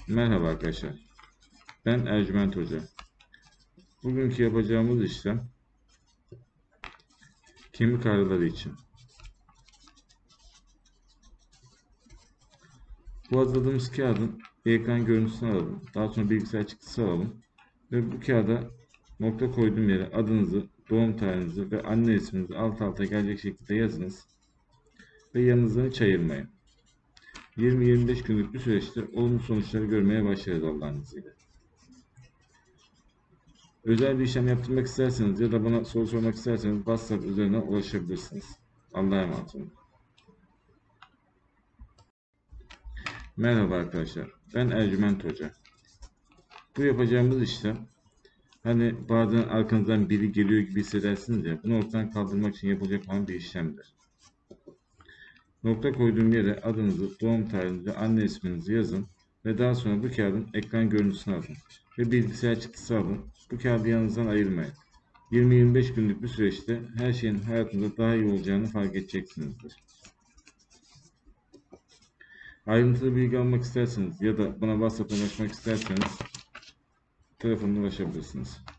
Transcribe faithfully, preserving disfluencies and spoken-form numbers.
Merhaba arkadaşlar. Ben Ercüment Hoca. Bugünkü yapacağımız işlem kemik ağrıları için. Bu hazırladığımız kağıdın bir ekran görüntüsünü alalım. Daha sonra bilgisayar çıktısı alalım. Ve bu kağıda nokta koyduğum yere adınızı, doğum tarihinizi ve anne isminizi alt alta gelecek şekilde yazınız. Ve yanınızdan hiç ayırmayın. yirmi yirmi beş günlük bir süreçte olumlu sonuçları görmeye başlarız Allah'ın izniyle. Özel bir işlem yaptırmak isterseniz ya da bana soru sormak isterseniz WhatsApp üzerinden ulaşabilirsiniz. Allah'a emanet olun. Merhaba arkadaşlar. Ben Ercüment Hoca. Bu yapacağımız işlem, hani bazen arkanızdan biri geliyor gibi hissedersiniz ya, bunu ortadan kaldırmak için yapılacak olan bir işlemdir. Nokta koyduğum yere adınızı, doğum tarihinizi, anne isminizi yazın ve daha sonra bu kağıdın ekran görüntüsünü alın ve bilgisayar çıktısı alın. Bu kağıdı yanınızdan ayırmayın. yirmi yirmi beş günlük bir süreçte her şeyin hayatınızda daha iyi olacağını fark edeceksinizdir. Ayrıntılı bilgi almak isterseniz ya da bana WhatsApp'tan ulaşmak isterseniz telefonla ulaşabilirsiniz.